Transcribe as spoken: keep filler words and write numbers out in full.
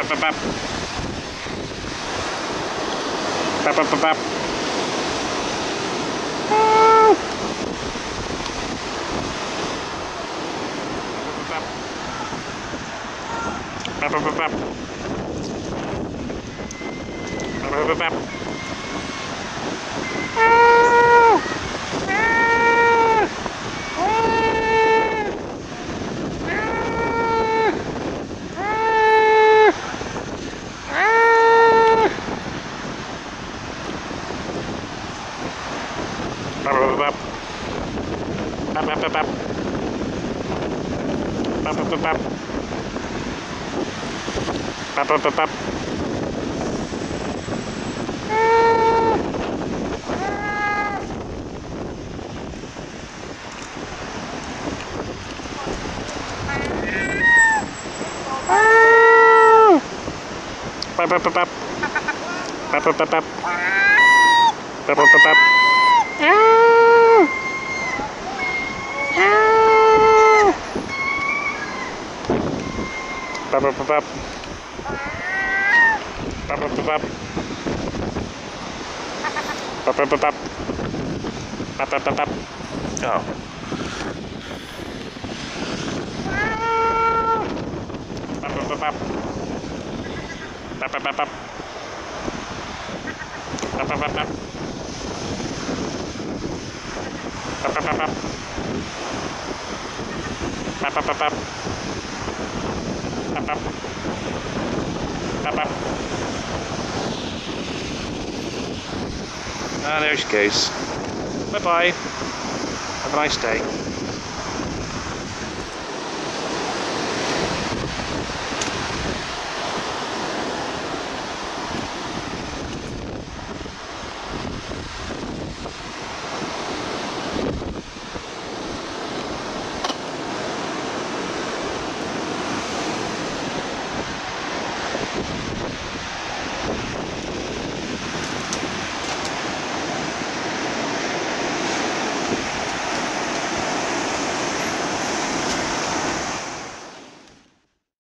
Bap, bap, bap. Bap, bap, bap, bap. Oh. Bap, bap, bap, bap. Bap, bap, bap, bap. Oh. Bap, bap, bap. Bap, bap, bap, bap. Bap, bap, bap, bap. Bap, bap, bap, bap. Bap, bap, bap, bap. Bap, bap, bap, bap. Bap, bap, bap, bap. Bap, bap, bap, bap. Bap, bap, bap, bap. Bap, bap, bap, bap. Bap, bap, bap, bap. Oh. Bap, bap, bap, bap. Bap, bap, bap, bap. Bap, bap, bap, bap. Bap, bap, bap, bap. Bap, bap, bap, bap. Bap, bap. Bap, bap. Ah, there she goes. Bye-bye. Have a nice day.